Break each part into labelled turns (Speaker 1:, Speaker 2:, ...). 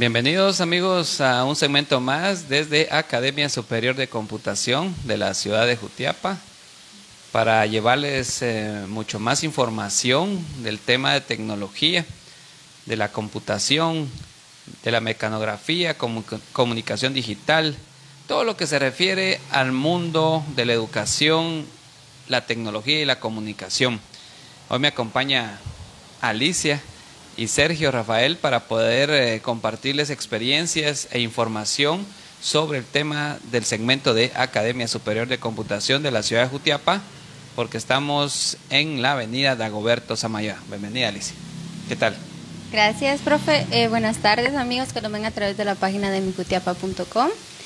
Speaker 1: Bienvenidos amigos a un segmento más desde Academia Superior de Computación de la ciudad de Jutiapa para llevarles mucho más información del tema de tecnología, de la computación, de la mecanografía, comunicación digital, todo lo que se refiere al mundo de la educación, la tecnología y la comunicación. Hoy me acompaña Alicia y Sergio Rafael para poder compartirles experiencias e información sobre el tema del segmento de Academia Superior de Computación de la ciudad de Jutiapa, porque estamos en la avenida Dagoberto Samayoa. Bienvenida, Alicia. ¿Qué tal?
Speaker 2: Gracias, profe. Buenas tardes, amigos que nos ven a través de la página de mijutiapa.com.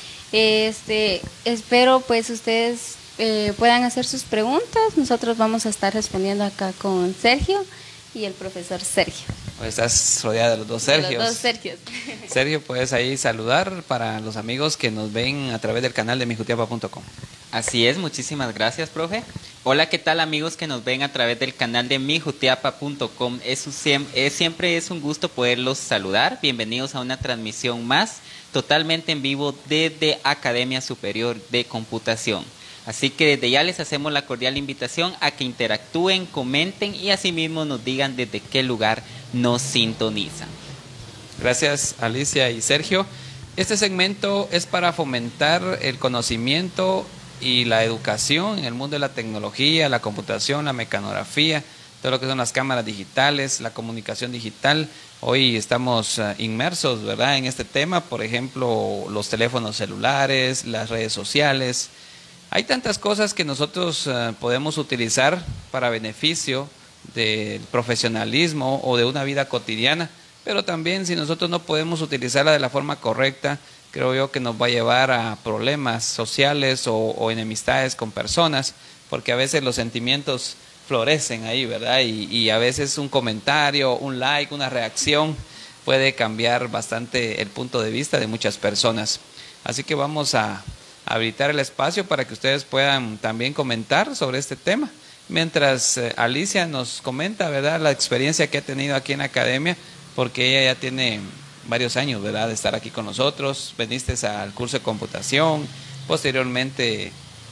Speaker 2: Espero pues ustedes puedan hacer sus preguntas. Nosotros vamos a estar respondiendo acá con Sergio y el profesor Sergio.
Speaker 1: Estás rodeada de los dos Sergios.
Speaker 2: De los dos Sergios.
Speaker 1: Sergio, puedes ahí saludar para los amigos que nos ven a través del canal de mijutiapa.com.
Speaker 3: Así es, muchísimas gracias, profe. Hola, ¿qué tal amigos que nos ven a través del canal de mijutiapa.com? Siempre es un gusto poderlos saludar. Bienvenidos a una transmisión más, totalmente en vivo desde Academia Superior de Computación. Así que desde ya les hacemos la cordial invitación a que interactúen, comenten y asimismo nos digan desde qué lugar nos sintonizan.
Speaker 1: Gracias, Alicia y Sergio. Este segmento es para fomentar el conocimiento y la educación en el mundo de la tecnología, la computación, la mecanografía, todo lo que son las cámaras digitales, la comunicación digital. Hoy estamos inmersos, ¿verdad?, en este tema, por ejemplo, los teléfonos celulares, las redes sociales. Hay tantas cosas que nosotros podemos utilizar para beneficio del profesionalismo o de una vida cotidiana, pero también si nosotros no podemos utilizarla de la forma correcta, creo yo que nos va a llevar a problemas sociales o enemistades con personas, porque a veces los sentimientos florecen ahí, ¿verdad? Y a veces un comentario, un like, una reacción puede cambiar bastante el punto de vista de muchas personas. Así que vamos a habilitar el espacio para que ustedes puedan también comentar sobre este tema. Mientras Alicia nos comenta, ¿verdad?, la experiencia que ha tenido aquí en la academia, porque ella ya tiene varios años, ¿verdad?, de estar aquí con nosotros. Veniste al curso de computación, posteriormente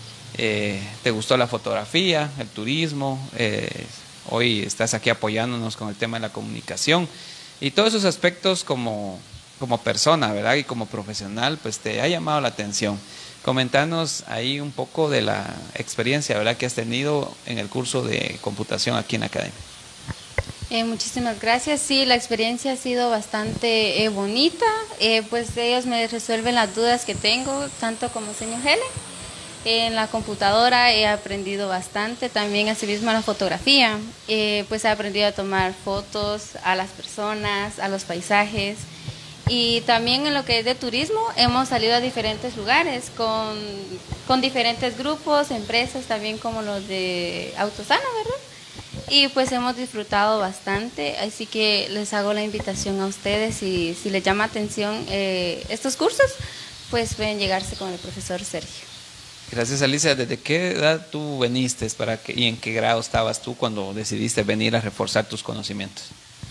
Speaker 1: te gustó la fotografía, el turismo, hoy estás aquí apoyándonos con el tema de la comunicación y todos esos aspectos como persona, ¿verdad?, y como profesional, pues te ha llamado la atención. Comentanos ahí un poco de la experiencia, ¿verdad?, que has tenido en el curso de computación aquí en la academia.
Speaker 2: Muchísimas gracias. Sí, la experiencia ha sido bastante bonita. Pues ellos me resuelven las dudas que tengo, tanto como señor Hele. En la computadora he aprendido bastante, también asimismo en la fotografía. Pues he aprendido a tomar fotos a las personas, a los paisajes. Y también en lo que es de turismo hemos salido a diferentes lugares con diferentes grupos, empresas también como los de Autosana, ¿verdad? Y pues hemos disfrutado bastante, así que les hago la invitación a ustedes y si les llama atención estos cursos, pues pueden llegarse con el profesor Sergio.
Speaker 1: Gracias, Alicia. ¿Desde qué edad tú veniste y en qué grado estabas tú cuando decidiste venir a reforzar tus conocimientos?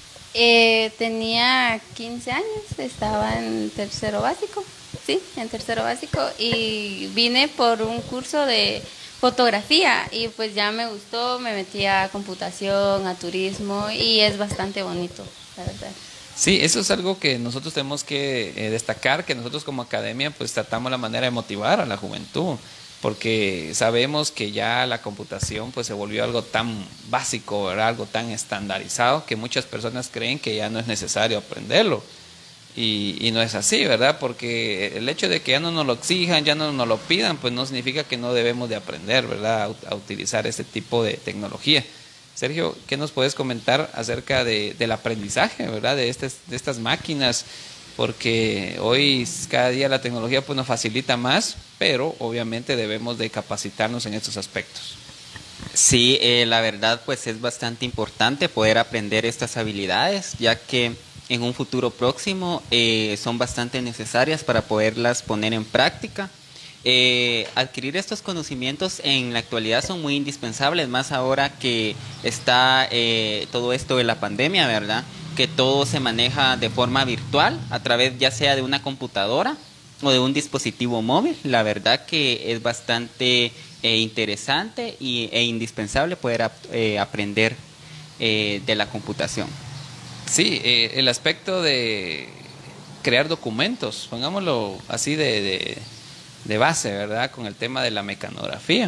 Speaker 2: Tenía 15 años, estaba en tercero básico, sí, en tercero básico, y vine por un curso de fotografía y pues ya me gustó, me metí a computación, a turismo y es bastante bonito, la verdad.
Speaker 1: Sí, eso es algo que nosotros tenemos que destacar, que nosotros como academia pues tratamos la manera de motivar a la juventud, porque sabemos que ya la computación pues se volvió algo tan básico, ¿verdad?, algo tan estandarizado que muchas personas creen que ya no es necesario aprenderlo. Y no es así, ¿verdad? Porque el hecho de que ya no nos lo exijan, ya no nos lo pidan, pues no significa que no debemos de aprender, ¿verdad?, a utilizar este tipo de tecnología. Sergio, ¿qué nos puedes comentar acerca del aprendizaje, ¿verdad?, de estas máquinas? Porque hoy cada día la tecnología pues nos facilita más, pero obviamente debemos de capacitarnos en estos aspectos.
Speaker 3: Sí, la verdad pues es bastante importante poder aprender estas habilidades, ya que en un futuro próximo son bastante necesarias para poderlas poner en práctica. Adquirir estos conocimientos en la actualidad son muy indispensables, más ahora que está todo esto de la pandemia, ¿verdad? que todo se maneja de forma virtual, a través ya sea de una computadora o de un dispositivo móvil. La verdad que es bastante interesante e indispensable poder aprender de la computación.
Speaker 1: Sí, el aspecto de crear documentos, pongámoslo así de base, ¿verdad? Con el tema de la mecanografía.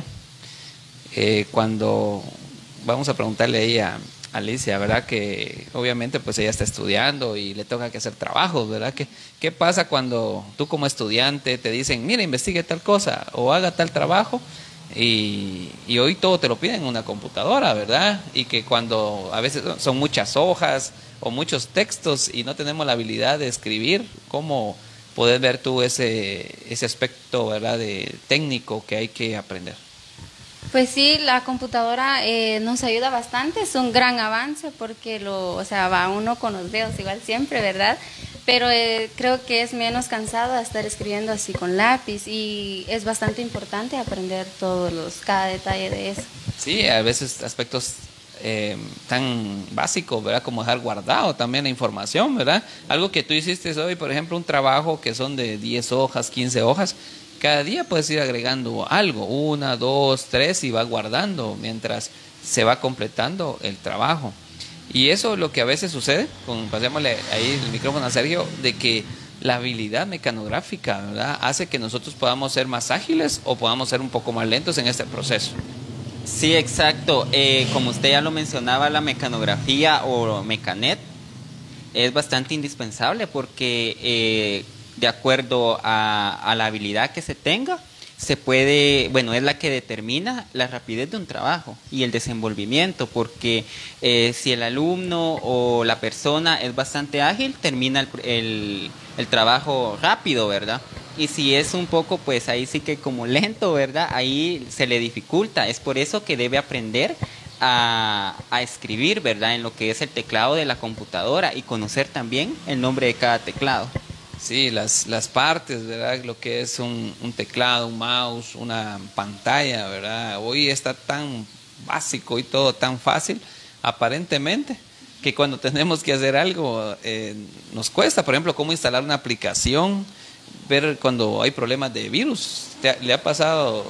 Speaker 1: Cuando vamos a preguntarle ahí a Alicia, ¿verdad? Que obviamente pues ella está estudiando y le toca que hacer trabajos, ¿verdad? ¿Qué pasa cuando tú como estudiante te dicen, mira, investigue tal cosa o haga tal trabajo? Y hoy todo te lo piden en una computadora, ¿verdad? Y que cuando a veces son muchas hojas o muchos textos y no tenemos la habilidad de escribir, ¿cómo poder ver tú ese aspecto, ¿verdad? De técnico que hay que aprender?
Speaker 2: Pues sí, la computadora nos ayuda bastante, es un gran avance porque o sea, va uno con los dedos igual siempre, ¿verdad? Pero creo que es menos cansado de estar escribiendo así con lápiz y es bastante importante aprender cada detalle de eso.
Speaker 1: Sí, a veces aspectos tan básicos, ¿verdad? Como dejar guardado también la información, ¿verdad? Algo que tú hiciste hoy, por ejemplo, un trabajo que son de 10 hojas, 15 hojas, cada día puedes ir agregando algo, 1, 2, 3 y vas guardando mientras se va completando el trabajo. Y eso es lo que a veces sucede, pasémosle ahí el micrófono a Sergio, de que la habilidad mecanográfica, ¿verdad? Hace que nosotros podamos ser más ágiles o podamos ser un poco más lentos en este proceso.
Speaker 3: Sí, exacto. Como usted ya lo mencionaba, la mecanografía o Mecanet es bastante indispensable porque de acuerdo a la habilidad que se tenga, se puede, bueno, es la que determina la rapidez de un trabajo y el desenvolvimiento, porque si el alumno o la persona es bastante ágil, termina el trabajo rápido, ¿verdad? Y si es un poco, pues ahí sí que como lento, ¿verdad? Ahí se le dificulta. Es por eso que debe aprender a escribir, ¿verdad? En lo que es el teclado de la computadora y conocer también el nombre de cada teclado.
Speaker 1: Sí, las partes, ¿verdad? Lo que es un teclado, un mouse, una pantalla, ¿verdad? Hoy está tan básico y todo tan fácil, aparentemente, que cuando tenemos que hacer algo nos cuesta. Por ejemplo, cómo instalar una aplicación, ver cuando hay problemas de virus. ¿Te ha pasado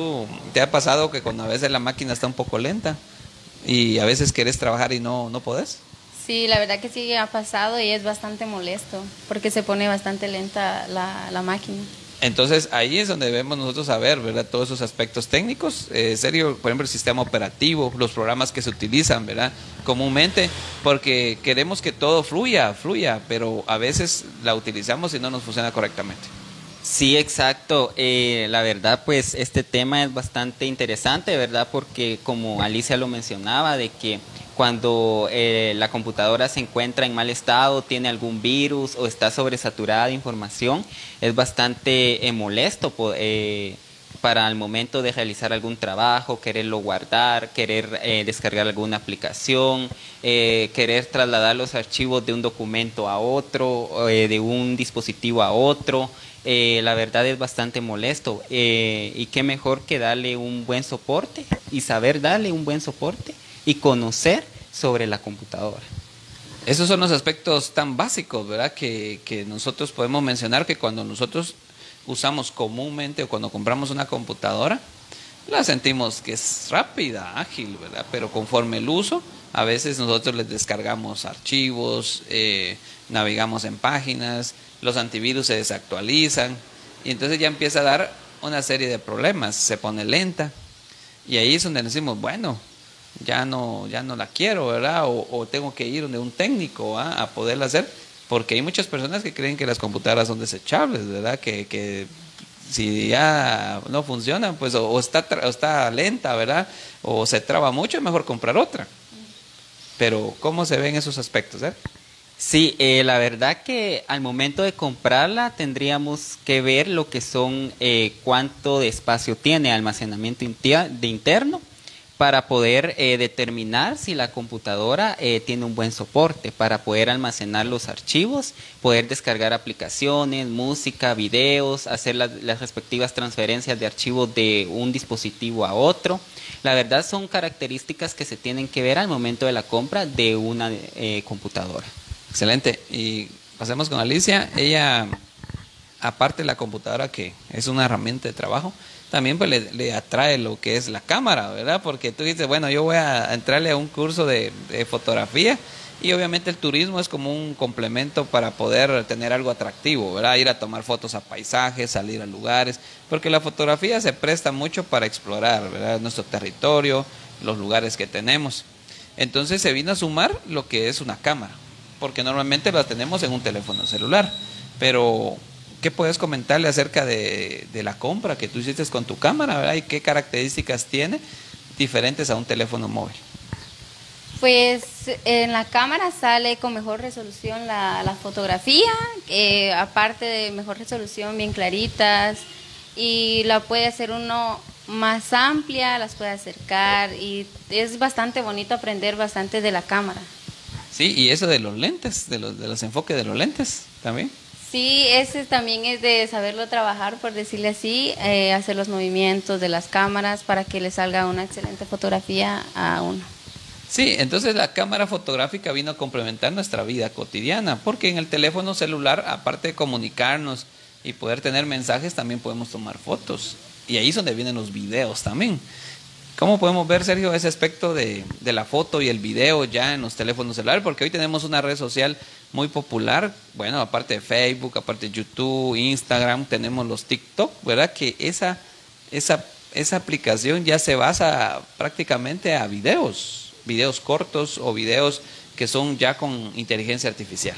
Speaker 1: que cuando a veces la máquina está un poco lenta y a veces querés trabajar y no podés?
Speaker 2: Sí, la verdad que sí ha pasado y es bastante molesto porque se pone bastante lenta la máquina.
Speaker 1: Entonces ahí es donde debemos nosotros saber, ¿verdad? Todos esos aspectos técnicos, serio, por ejemplo el sistema operativo, los programas que se utilizan, ¿verdad? Comúnmente, porque queremos que todo fluya, pero a veces la utilizamos y no nos funciona correctamente.
Speaker 3: Sí, exacto. La verdad, pues este tema es bastante interesante, ¿verdad? Porque como Alicia lo mencionaba, de que cuando la computadora se encuentra en mal estado, tiene algún virus o está sobresaturada de información, es bastante molesto para el momento de realizar algún trabajo, quererlo guardar, querer descargar alguna aplicación, querer trasladar los archivos de un documento a otro, de un dispositivo a otro. La verdad es bastante molesto y qué mejor que darle un buen soporte y saber darle un buen soporte y conocer sobre la computadora.
Speaker 1: Esos son los aspectos tan básicos, ¿verdad? Que nosotros podemos mencionar que cuando nosotros usamos comúnmente o cuando compramos una computadora, la sentimos que es rápida, ágil, ¿verdad? Pero conforme el uso, a veces nosotros les descargamos archivos, navegamos en páginas, los antivirus se desactualizan y entonces ya empieza a dar una serie de problemas, se pone lenta y ahí es donde decimos, bueno, ya no la quiero, ¿verdad? O tengo que ir donde un técnico a poderla hacer, porque hay muchas personas que creen que las computadoras son desechables, ¿verdad? Que si ya no funcionan, pues o está lenta, ¿verdad? O se traba mucho, es mejor comprar otra. Pero ¿cómo se ven esos aspectos,
Speaker 3: Sí, la verdad que al momento de comprarla tendríamos que ver lo que son cuánto de espacio tiene almacenamiento interno para poder determinar si la computadora tiene un buen soporte, para poder almacenar los archivos, poder descargar aplicaciones, música, videos, hacer las respectivas transferencias de archivos de un dispositivo a otro. La verdad son características que se tienen que ver al momento de la compra de una computadora.
Speaker 1: Excelente. Y pasemos con Alicia. Ella, aparte de la computadora, que es una herramienta de trabajo, también pues le atrae lo que es la cámara, ¿verdad? Porque tú dices, bueno, yo voy a entrarle a un curso de fotografía y obviamente el turismo es como un complemento para poder tener algo atractivo, ¿verdad? Ir a tomar fotos a paisajes, salir a lugares, porque la fotografía se presta mucho para explorar, ¿verdad? Nuestro territorio, los lugares que tenemos. Entonces se vino a sumar lo que es una cámara, porque normalmente la tenemos en un teléfono celular, pero ¿qué puedes comentarle acerca de la compra que tú hiciste con tu cámara, ¿verdad? ¿Y qué características tiene diferentes a un teléfono móvil?
Speaker 2: Pues en la cámara sale con mejor resolución la fotografía, aparte de mejor resolución, bien claritas, y la puede hacer uno más amplia, las puede acercar, y es bastante bonito aprender bastante de la cámara.
Speaker 1: Sí, y eso de los lentes, de los enfoques de los lentes también.
Speaker 2: Sí, ese también es de saberlo trabajar, por decirle así, hacer los movimientos de las cámaras para que le salga una excelente fotografía a uno.
Speaker 1: Sí, entonces la cámara fotográfica vino a complementar nuestra vida cotidiana, porque en el teléfono celular, aparte de comunicarnos y poder tener mensajes, también podemos tomar fotos. Y ahí es donde vienen los videos también. ¿Cómo podemos ver, Sergio, ese aspecto de la foto y el video ya en los teléfonos celulares? Porque hoy tenemos una red social muy popular, bueno, aparte de Facebook, aparte de YouTube, Instagram, tenemos los TikTok, ¿verdad? Que esa aplicación ya se basa prácticamente a videos cortos o videos que son ya con inteligencia artificial.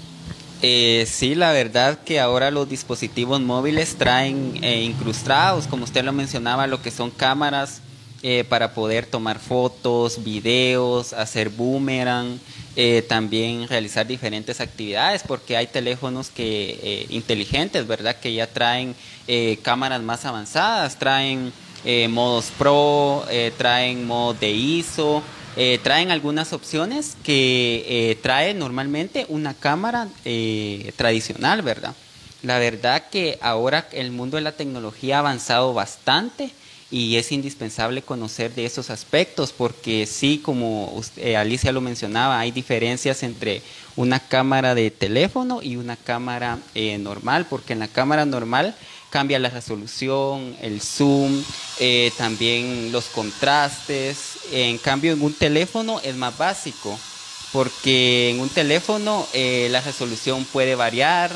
Speaker 3: Sí, la verdad que ahora los dispositivos móviles traen incrustados, como usted lo mencionaba, lo que son cámaras para poder tomar fotos, videos, hacer boomerang, también realizar diferentes actividades, porque hay teléfonos inteligentes, ¿verdad? Que ya traen cámaras más avanzadas, traen modos Pro, traen modo de ISO, traen algunas opciones que trae normalmente una cámara tradicional, ¿verdad? La verdad que ahora el mundo de la tecnología ha avanzado bastante y es indispensable conocer de esos aspectos, porque sí, como Alicia lo mencionaba, hay diferencias entre una cámara de teléfono y una cámara normal, porque en la cámara normal cambia la resolución, el zoom, también los contrastes. En cambio, en un teléfono es más básico, porque en un teléfono la resolución puede variar,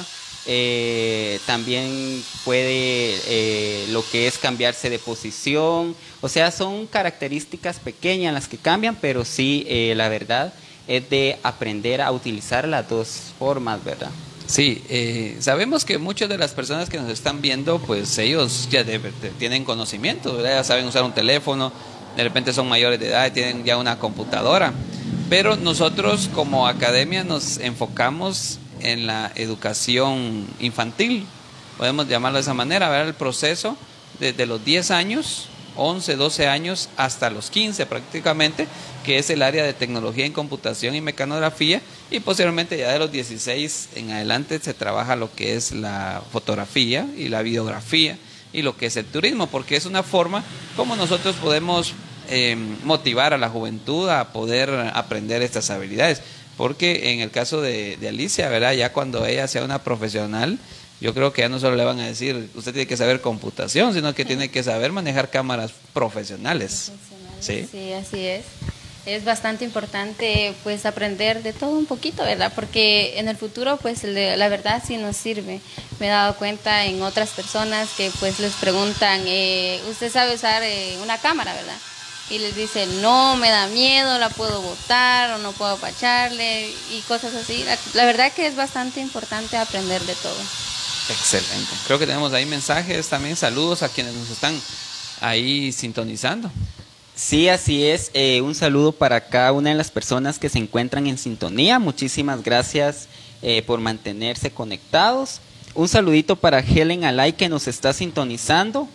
Speaker 3: también puede lo que es cambiarse de posición. O sea, son características pequeñas las que cambian, pero sí, la verdad es de aprender a utilizar las dos formas, ¿verdad?
Speaker 1: Sí, sabemos que muchas de las personas que nos están viendo, pues ellos ya tienen conocimiento, ¿verdad? Ya saben usar un teléfono, de repente son mayores de edad y tienen ya una computadora. Pero nosotros como academia nos enfocamos en la educación infantil, podemos llamarlo de esa manera, ver el proceso desde los 10 años, 11, 12 años hasta los 15 prácticamente, que es el área de tecnología en computación y mecanografía, y posteriormente ya de los 16 en adelante se trabaja lo que es la fotografía y la videografía y lo que es el turismo, porque es una forma como nosotros podemos motivar a la juventud a poder aprender estas habilidades, porque en el caso de Alicia, ¿verdad? Ya cuando ella sea una profesional, yo creo que ya no solo le van a decir, usted tiene que saber computación, sino que tiene que saber manejar cámaras profesionales. ¿Sí?
Speaker 2: Sí, así es. Es bastante importante pues aprender de todo un poquito, ¿verdad? Porque en el futuro pues la verdad sí nos sirve. Me he dado cuenta en otras personas que pues les preguntan, ¿usted sabe usar una cámara, verdad? Y les dicen, no, me da miedo, la puedo botar o no puedo apacharle y cosas así. La verdad que es bastante importante aprender de todo.
Speaker 1: Excelente. Creo que tenemos ahí mensajes también, saludos a quienes nos están ahí sintonizando.
Speaker 3: Sí, así es. Un saludo para cada una de las personas que se encuentran en sintonía. Muchísimas gracias por mantenerse conectados. Un saludito para Helen Alay, que nos está sintonizando.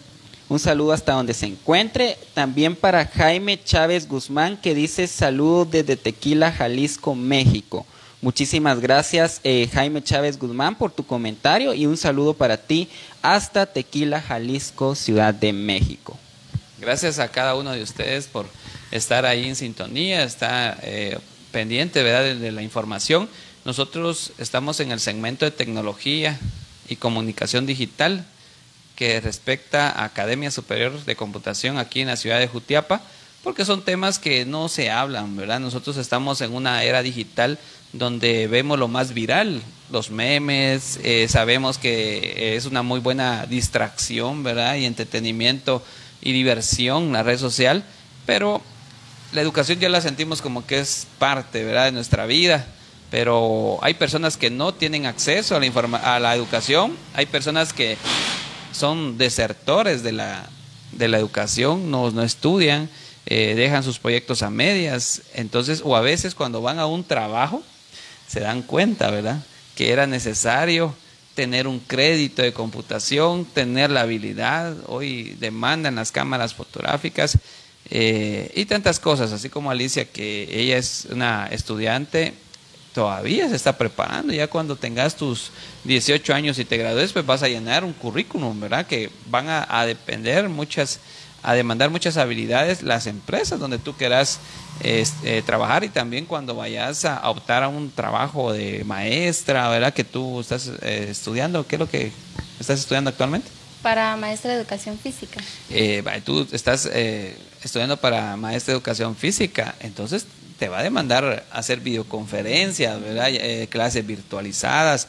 Speaker 3: Un saludo hasta donde se encuentre. También para Jaime Chávez Guzmán, que dice saludos desde Tequila, Jalisco, México. Muchísimas gracias, Jaime Chávez Guzmán, por tu comentario, y un saludo para ti hasta Tequila, Jalisco, Ciudad de México.
Speaker 1: Gracias a cada uno de ustedes por estar ahí en sintonía, estar pendiente, ¿verdad?, de la información. Nosotros estamos en el segmento de tecnología y comunicación digital, que respecta a Academia Superior de Computación aquí en la ciudad de Jutiapa, porque son temas que no se hablan, ¿verdad? Nosotros estamos en una era digital donde vemos lo más viral, los memes, sabemos que es una muy buena distracción, ¿verdad?, y entretenimiento y diversión la red social, pero la educación ya la sentimos como que es parte, ¿verdad?, de nuestra vida. Pero hay personas que no tienen acceso a la educación, hay personas que son desertores de la educación, no estudian, dejan sus proyectos a medias, entonces, o a veces cuando van a un trabajo se dan cuenta, ¿verdad?, que era necesario tener un crédito de computación, tener la habilidad, hoy demandan las cámaras fotográficas y tantas cosas, así como Alicia, que ella es una estudiante, todavía se está preparando. Ya cuando tengas tus 18 años y te gradúes, pues vas a llenar un currículum, ¿verdad?, que van a demandar muchas habilidades las empresas donde tú quieras trabajar, y también cuando vayas a optar a un trabajo de maestra, ¿verdad?, que tú estás estudiando. ¿Qué es lo que estás estudiando actualmente?
Speaker 2: Para maestra de educación física.
Speaker 1: Tú estás estudiando para maestra de educación física, entonces te va a demandar hacer videoconferencias, ¿verdad?, clases virtualizadas.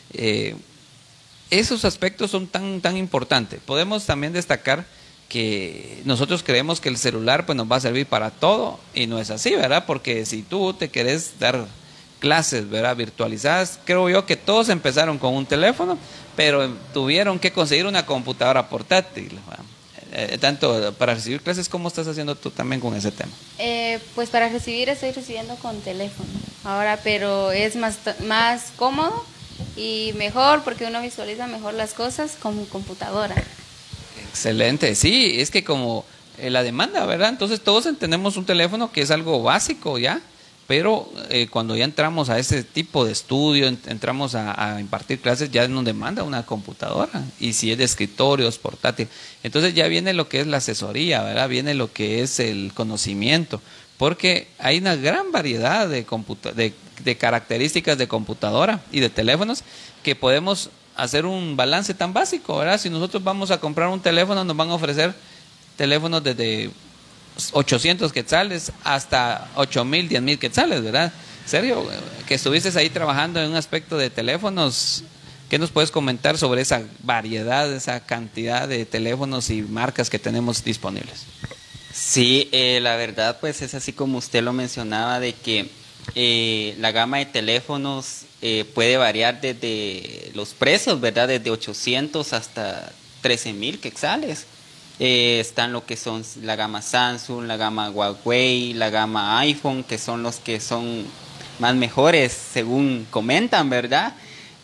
Speaker 1: Esos aspectos son tan importantes. Podemos también destacar que nosotros creemos que el celular pues nos va a servir para todo, y no es así, ¿verdad? Porque si tú te querés dar clases, ¿verdad?, virtualizadas, creo yo que todos empezaron con un teléfono, pero tuvieron que conseguir una computadora portátil, ¿verdad? Tanto para recibir clases, ¿cómo estás haciendo tú también con ese tema?
Speaker 2: Pues para recibir estoy recibiendo con teléfono ahora, pero es más cómodo y mejor porque uno visualiza mejor las cosas con computadora.
Speaker 1: Excelente, sí, es que como la demanda, ¿verdad? Entonces todos tenemos un teléfono que es algo básico ya, pero cuando ya entramos a ese tipo de estudio, entramos a impartir clases, ya nos demanda una computadora, y si es de escritorios, portátil, entonces ya viene lo que es la asesoría, ¿verdad? Viene lo que es el conocimiento, porque hay una gran variedad de características de computadora y de teléfonos que podemos hacer un balance tan básico, ¿verdad? Si nosotros vamos a comprar un teléfono, nos van a ofrecer teléfonos desde 800 quetzales hasta 8,000, 10,000 quetzales, ¿verdad? Sergio, que estuviste ahí trabajando en un aspecto de teléfonos, ¿qué nos puedes comentar sobre esa variedad, esa cantidad de teléfonos y marcas que tenemos disponibles?
Speaker 3: Sí, la verdad pues es así como usted lo mencionaba, de que la gama de teléfonos puede variar desde los precios, ¿verdad?, desde 800 hasta 13,000 quetzales. Están lo que son la gama Samsung, la gama Huawei, la gama iPhone, que son los que son más mejores según comentan, ¿verdad?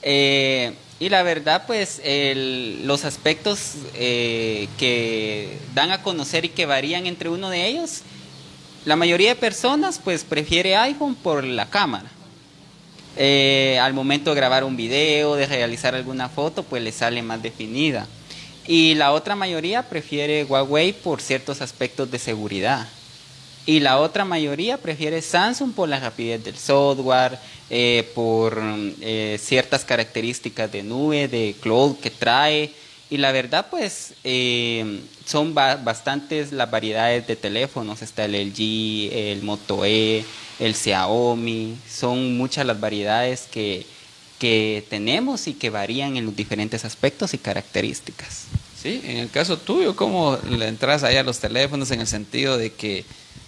Speaker 3: Y la verdad pues los aspectos que dan a conocer y que varían entre uno de ellos, la mayoría de personas pues prefiere iPhone por la cámara. Al momento de grabar un video, de realizar alguna foto, pues le sale más definida. Y la otra mayoría prefiere Huawei por ciertos aspectos de seguridad. Y la otra mayoría prefiere Samsung por la rapidez del software, por ciertas características de nube, de cloud que trae. Y la verdad pues son bastantes las variedades de teléfonos. Está el LG, el Moto E, el Xiaomi. Son muchas las variedades que tenemos y que varían en los diferentes aspectos y características.
Speaker 1: Sí, en el caso tuyo, ¿cómo le entras ahí a los teléfonos en el sentido de que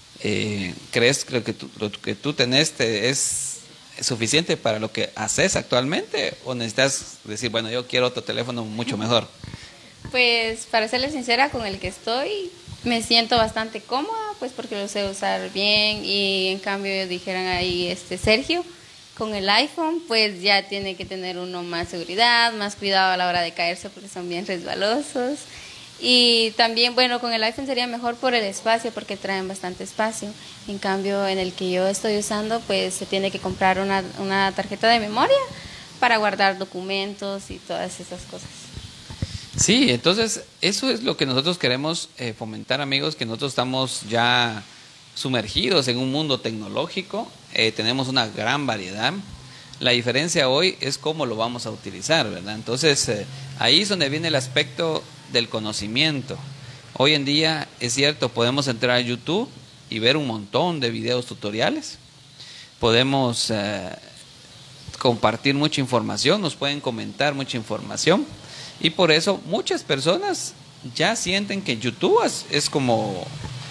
Speaker 1: crees que lo que tú tenés es suficiente para lo que haces actualmente, o necesitas decir, bueno, yo quiero otro teléfono mucho mejor?
Speaker 2: Pues para serles sincera, con el que estoy me siento bastante cómoda, pues porque lo sé usar bien, y en cambio dijeran ahí, Sergio, con el iPhone pues ya tiene que tener uno más seguridad, más cuidado a la hora de caerse porque son bien resbalosos, Y también, bueno, con el iPhone sería mejor por el espacio, porque traen bastante espacio. En cambio, en el que yo estoy usando, pues se tiene que comprar una tarjeta de memoria para guardar documentos y todas esas cosas.
Speaker 1: Sí, entonces eso es lo que nosotros queremos fomentar, amigos, que nosotros estamos ya sumergidos en un mundo tecnológico, tenemos una gran variedad. La diferencia hoy es cómo lo vamos a utilizar, ¿verdad? Entonces, ahí es donde viene el aspecto del conocimiento. Hoy en día, es cierto, podemos entrar a YouTube y ver un montón de videos tutoriales. Podemos compartir mucha información, nos pueden comentar mucha información. Y por eso muchas personas ya sienten que YouTube es como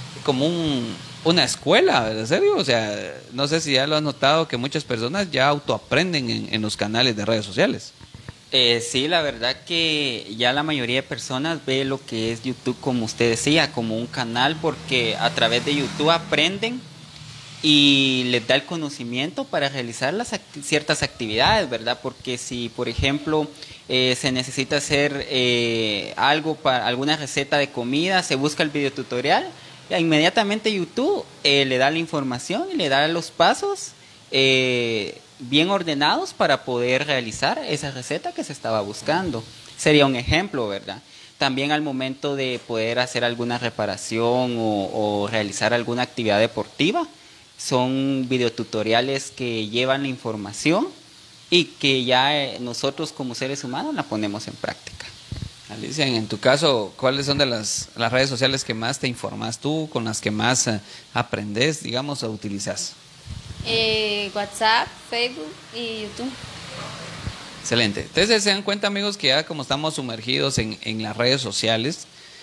Speaker 1: una escuela, ¿en serio? O sea, no sé si ya lo has notado que muchas personas ya autoaprenden en los canales de redes sociales.
Speaker 3: Sí, la verdad que ya la mayoría de personas ve lo que es YouTube, como usted decía, como un canal, porque a través de YouTube aprenden y les da el conocimiento para realizar ciertas actividades, ¿verdad? Porque si, por ejemplo, se necesita hacer algo para alguna receta de comida, se busca el video tutorial, inmediatamente YouTube le da la información y le da los pasos bien ordenados para poder realizar esa receta que se estaba buscando. Sería un ejemplo, ¿verdad? También al momento de poder hacer alguna reparación o realizar alguna actividad deportiva, son videotutoriales que llevan la información y que ya nosotros como seres humanos la ponemos en práctica.
Speaker 1: Alicia, en tu caso, ¿cuáles son de las redes sociales que más te informas tú, con las que más aprendes, digamos, o utilizas?
Speaker 2: WhatsApp, Facebook y YouTube.
Speaker 1: Excelente. Entonces se dan cuenta, amigos, que ya como estamos sumergidos en las redes sociales,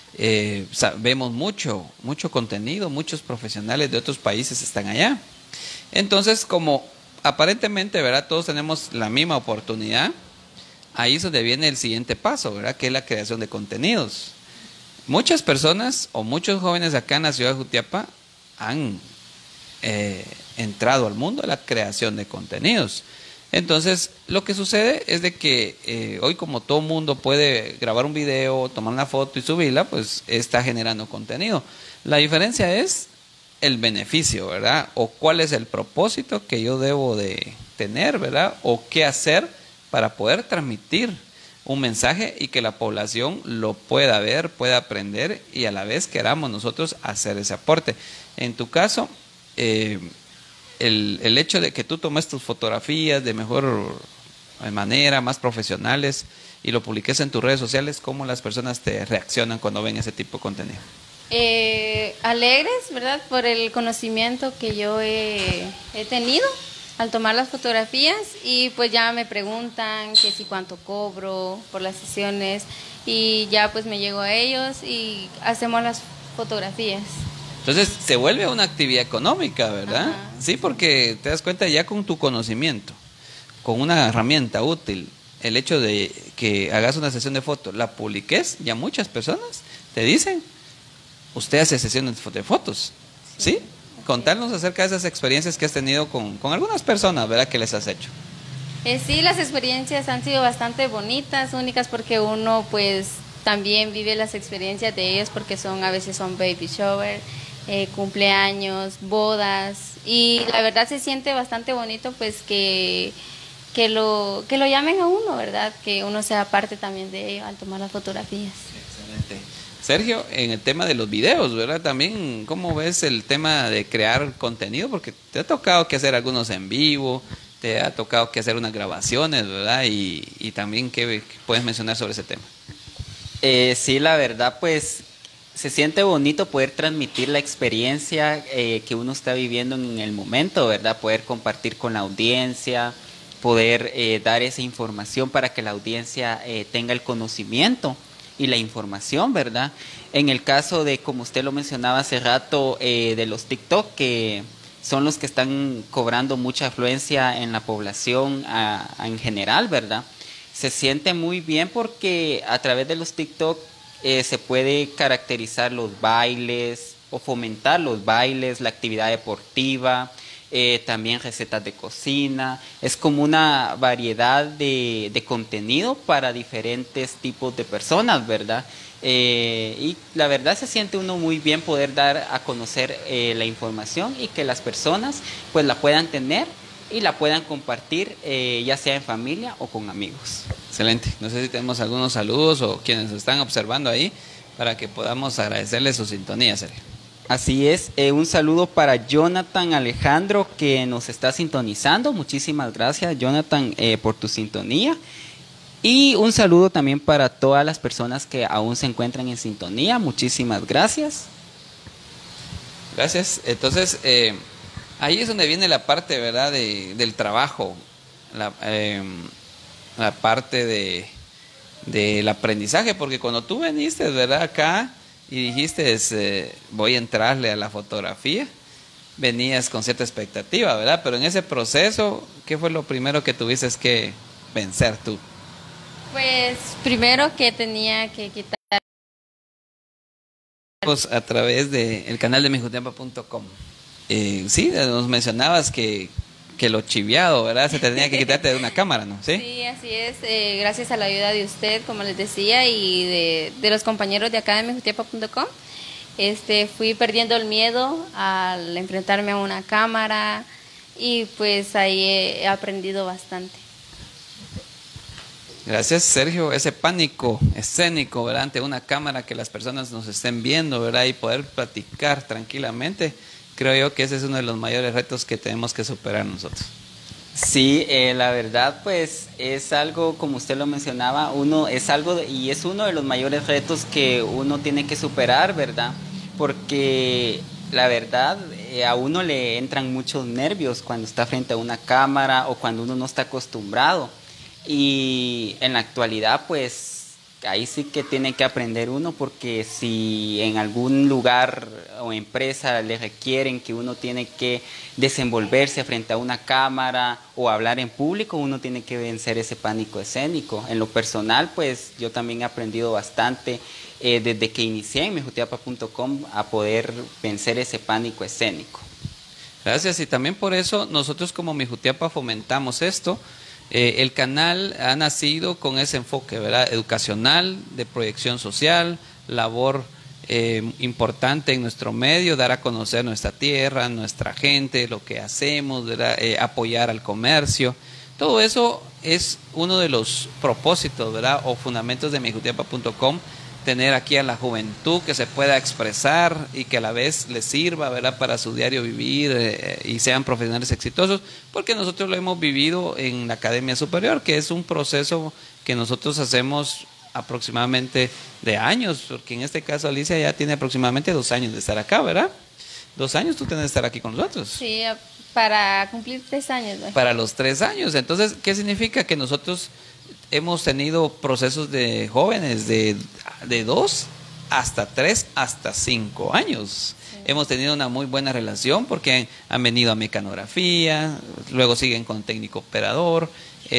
Speaker 1: vemos mucho contenido, muchos profesionales de otros países están allá. Entonces, como aparentemente, ¿verdad? Todos tenemos la misma oportunidad, ahí es donde viene el siguiente paso, ¿verdad? Que es la creación de contenidos. Muchas personas o muchos jóvenes acá en la ciudad de Jutiapa han entrado al mundo de la creación de contenidos. Entonces, lo que sucede es de que hoy, como todo mundo puede grabar un video, tomar una foto y subirla, pues está generando contenido. La diferencia es el beneficio, ¿verdad? O cuál es el propósito que yo debo de tener, ¿verdad? O qué hacer para poder transmitir un mensaje y que la población lo pueda ver, pueda aprender y a la vez queramos nosotros hacer ese aporte. En tu caso, el hecho de que tú tomes tus fotografías de mejor manera, más profesionales, y lo publiques en tus redes sociales, ¿cómo las personas te reaccionan cuando ven ese tipo de contenido?
Speaker 2: Alegres, ¿verdad? Por el conocimiento que yo he tenido al tomar las fotografías, y pues ya me preguntan que si cuánto cobro por las sesiones, y ya pues me llego a ellos y hacemos las fotografías.
Speaker 1: Entonces se vuelve una actividad económica, ¿verdad?
Speaker 2: Ajá.
Speaker 1: Sí, porque te das cuenta ya con tu conocimiento, con una herramienta útil, el hecho de que hagas una sesión de fotos, la publiques, ya muchas personas te dicen, usted hace sesiones de fotos, ¿sí? Contarnos acerca de esas experiencias que has tenido con algunas personas, ¿verdad? Que les has hecho.
Speaker 2: Sí, las experiencias han sido bastante bonitas, únicas, porque uno pues también vive las experiencias de ellos, porque a veces son baby shower, cumpleaños, bodas, y la verdad se siente bastante bonito pues que lo llamen a uno, ¿verdad? Que uno sea parte también de ello al tomar las fotografías.
Speaker 1: Excelente. Sergio, en el tema de los videos, ¿verdad? También, ¿cómo ves el tema de crear contenido? Porque te ha tocado que hacer algunos en vivo, te ha tocado que hacer unas grabaciones, ¿verdad? Y también, ¿qué puedes mencionar sobre ese tema?
Speaker 3: Sí, la verdad, pues se siente bonito poder transmitir la experiencia que uno está viviendo en el momento, ¿verdad? Poder compartir con la audiencia, poder dar esa información para que la audiencia tenga el conocimiento y la información, ¿verdad? En el caso de, como usted lo mencionaba hace rato, de los TikTok, que son los que están cobrando mucha afluencia en la población en general, ¿verdad? Se siente muy bien porque a través de los TikTok se puede caracterizar los bailes o fomentar los bailes, la actividad deportiva, también recetas de cocina. Es como una variedad de contenido para diferentes tipos de personas, ¿verdad? Y la verdad se siente uno muy bien poder dar a conocer la información y que las personas pues la puedan tener y la puedan compartir, ya sea en familia o con amigos.
Speaker 1: Excelente. No sé si tenemos algunos saludos o quienes están observando ahí para que podamos agradecerles su sintonía, Sergio.
Speaker 3: Así es, un saludo para Jonathan Alejandro que nos está sintonizando. Muchísimas gracias, Jonathan, por tu sintonía. Y un saludo también para todas las personas que aún se encuentran en sintonía. Muchísimas gracias.
Speaker 1: Gracias. Entonces, ahí es donde viene la parte, ¿verdad?, del trabajo, la parte del aprendizaje, porque cuando tú viniste, ¿verdad?, acá y dijiste, voy a entrarle a la fotografía, venías con cierta expectativa, ¿verdad? Pero en ese proceso, ¿qué fue lo primero que tuviste que vencer tú?
Speaker 2: Pues primero que tenía que quitar.
Speaker 1: A través del canal de mijutiapa.com. Sí, nos mencionabas que lo chiviado, ¿verdad? Se te tenía que quitarte de una cámara, ¿no? Sí,
Speaker 2: sí, así es. Gracias a la ayuda de usted, como les decía, y de los compañeros de acá de mijutiapa.com, fui perdiendo el miedo al enfrentarme a una cámara y pues ahí he aprendido bastante.
Speaker 1: Gracias, Sergio. Ese pánico escénico, ¿verdad?, ante una cámara, que las personas nos estén viendo, ¿verdad?, y poder platicar tranquilamente. Creo yo que ese es uno de los mayores retos que tenemos que superar nosotros.
Speaker 3: Sí, la verdad pues es algo, como usted lo mencionaba, y es uno de los mayores retos que uno tiene que superar, ¿verdad? Porque la verdad a uno le entran muchos nervios cuando está frente a una cámara o cuando uno no está acostumbrado. Y en la actualidad pues ahí sí que tiene que aprender uno, porque si en algún lugar o empresa le requieren que uno tiene que desenvolverse frente a una cámara o hablar en público, uno tiene que vencer ese pánico escénico. En lo personal, pues yo también he aprendido bastante desde que inicié en mijutiapa.com a poder vencer ese pánico escénico.
Speaker 1: Gracias, y también por eso nosotros como Mijutiapa fomentamos esto. El canal ha nacido con ese enfoque, ¿verdad?, educacional, de proyección social, labor importante en nuestro medio, dar a conocer nuestra tierra, nuestra gente, lo que hacemos, ¿verdad?, apoyar al comercio. Todo eso es uno de los propósitos, ¿verdad?, o fundamentos de mijutiapa.com, tener aquí a la juventud que se pueda expresar y que a la vez les sirva, ¿verdad?, para su diario vivir, y sean profesionales exitosos, porque nosotros lo hemos vivido en la Academia Superior, que es un proceso que nosotros hacemos aproximadamente de años, porque en este caso Alicia ya tiene aproximadamente 2 años de estar acá, ¿verdad? 2 años tú tienes de estar aquí con nosotros.
Speaker 2: Sí, para cumplir 3 años, ¿no?
Speaker 1: Para los 3 años. Entonces, ¿qué significa? Que nosotros hemos tenido procesos de jóvenes de 2 hasta 3 hasta 5 años. Sí. Hemos tenido una muy buena relación porque han venido a mecanografía, luego siguen con técnico operador,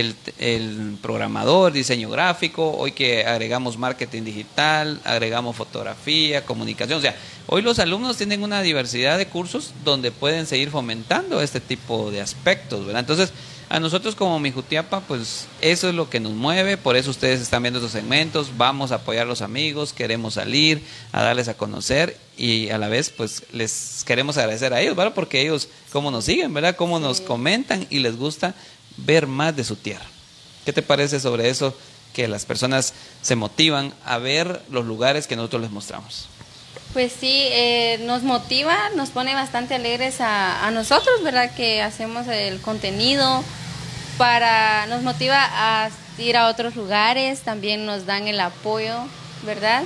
Speaker 1: el programador, diseño gráfico, hoy que agregamos marketing digital, agregamos fotografía, comunicación. O sea, hoy los alumnos tienen una diversidad de cursos donde pueden seguir fomentando este tipo de aspectos, ¿verdad? Entonces, a nosotros como Mijutiapa, pues eso es lo que nos mueve, por eso ustedes están viendo estos segmentos, vamos a apoyar a los amigos, queremos salir, a darles a conocer y a la vez pues les queremos agradecer a ellos, ¿verdad? Porque ellos cómo nos siguen, ¿verdad? Cómo nos comentan y les gusta ver más de su tierra. ¿Qué te parece sobre eso, que las personas se motivan a ver los lugares que nosotros les mostramos?
Speaker 2: Pues sí, nos motiva, nos pone bastante alegres a nosotros, ¿verdad? Que hacemos el contenido, nos motiva a ir a otros lugares, también nos dan el apoyo, ¿verdad?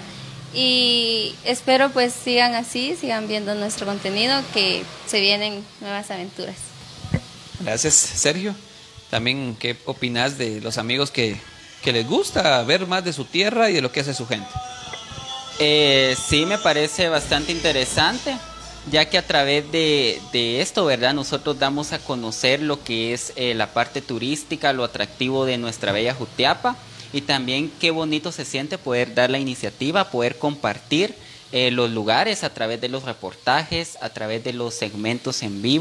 Speaker 2: Y espero pues sigan así, sigan viendo nuestro contenido, que se vienen nuevas aventuras.
Speaker 1: Gracias, Sergio. También, ¿qué opinas de los amigos que les gusta ver más de su tierra y de lo que hace su gente?
Speaker 3: Sí, me parece bastante interesante, ya que a través de esto, ¿verdad?, nosotros damos a conocer lo que es la parte turística, lo atractivo de nuestra bella Jutiapa, y también qué bonito se siente poder dar la iniciativa, poder compartir los lugares a través de los reportajes, a través de los segmentos en vivo,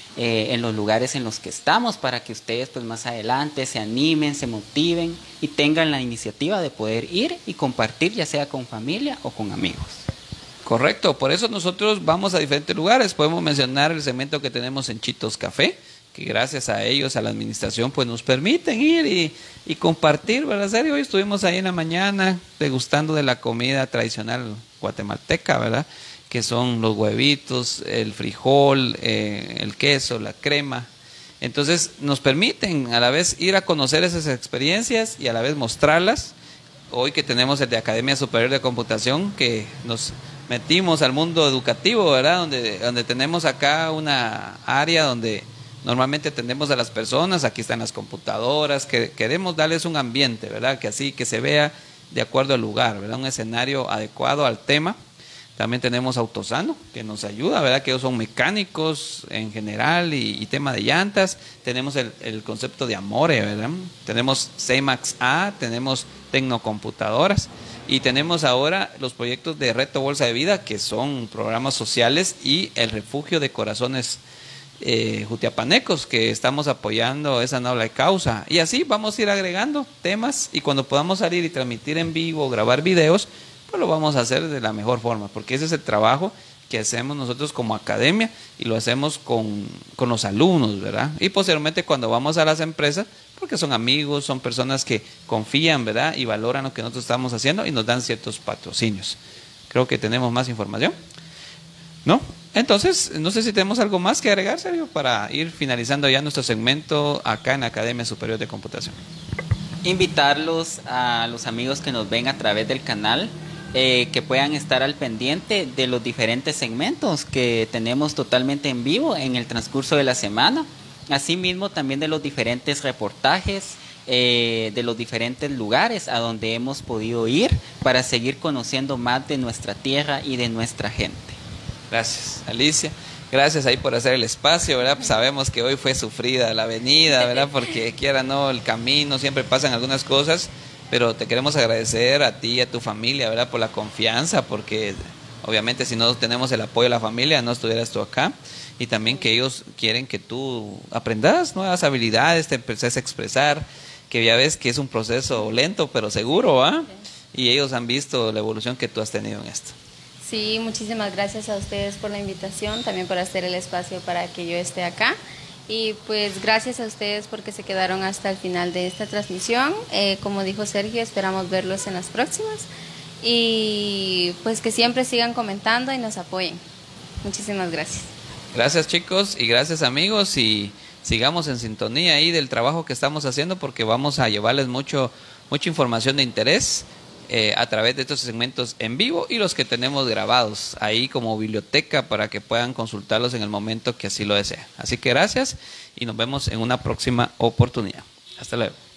Speaker 3: en los lugares en los que estamos, para que ustedes pues más adelante se animen, se motiven y tengan la iniciativa de poder ir y compartir, ya sea con familia o con amigos.
Speaker 1: Correcto, por eso nosotros vamos a diferentes lugares. Podemos mencionar el segmento que tenemos en Chitos Café, que gracias a ellos, a la administración, pues nos permiten ir y compartir, ¿verdad? En serio, hoy estuvimos ahí en la mañana degustando de la comida tradicional guatemalteca, ¿verdad? Que son los huevitos, el frijol, el queso, la crema. Entonces nos permiten a la vez ir a conocer esas experiencias y a la vez mostrarlas. Hoy que tenemos el de Academia Superior de Computación, que nos metimos al mundo educativo, ¿verdad? Donde tenemos acá una área donde normalmente atendemos a las personas, aquí están las computadoras, que queremos darles un ambiente, ¿verdad? Que así, que se vea de acuerdo al lugar, ¿verdad? Un escenario adecuado al tema. También tenemos Autosano, que nos ayuda, ¿verdad? Que ellos son mecánicos en general y tema de llantas. Tenemos el concepto de Amore, ¿verdad? Tenemos CEMAX A, tenemos Tecnocomputadoras y tenemos ahora los proyectos de Reto Bolsa de Vida, que son programas sociales, y el Refugio de Corazones Jutiapanecos, que estamos apoyando esa noble causa. Y así vamos a ir agregando temas, y cuando podamos salir y transmitir en vivo, grabar videos, pues lo vamos a hacer de la mejor forma, porque ese es el trabajo que hacemos nosotros como academia y lo hacemos con los alumnos, ¿verdad? Y posteriormente cuando vamos a las empresas, porque son amigos, son personas que confían, ¿verdad? Y valoran lo que nosotros estamos haciendo y nos dan ciertos patrocinios. Creo que tenemos más información, ¿no? Entonces, no sé si tenemos algo más que agregar, Sergio, para ir finalizando ya nuestro segmento acá en la Academia Superior de Computación.
Speaker 3: Invitarlos a los amigos que nos ven a través del canal, que puedan estar al pendiente de los diferentes segmentos que tenemos totalmente en vivo en el transcurso de la semana. Asimismo, también de los diferentes reportajes, de los diferentes lugares a donde hemos podido ir para seguir conociendo más de nuestra tierra y de nuestra gente.
Speaker 1: Gracias, Alicia. Gracias ahí por hacer el espacio, ¿verdad? Pues sabemos que hoy fue sufrida la avenida, ¿verdad? Porque quiera no, el camino, siempre pasan algunas cosas, pero te queremos agradecer a ti y a tu familia, ¿verdad? Por la confianza, porque obviamente si no tenemos el apoyo de la familia, no estuvieras tú acá. Y también que ellos quieren que tú aprendas nuevas habilidades, te empeces a expresar, que ya ves que es un proceso lento, pero seguro, ¿ah? Y ellos han visto la evolución que tú has tenido en esto.
Speaker 2: Sí, muchísimas gracias a ustedes por la invitación, también por hacer el espacio para que yo esté acá. Y pues gracias a ustedes porque se quedaron hasta el final de esta transmisión. Como dijo Sergio, esperamos verlos en las próximas. Y pues que siempre sigan comentando y nos apoyen. Muchísimas gracias.
Speaker 1: Gracias, chicos, y gracias, amigos, y sigamos en sintonía ahí del trabajo que estamos haciendo, porque vamos a llevarles mucha información de interés a través de estos segmentos en vivo y los que tenemos grabados ahí como biblioteca para que puedan consultarlos en el momento que así lo deseen. Así que gracias y nos vemos en una próxima oportunidad. Hasta luego.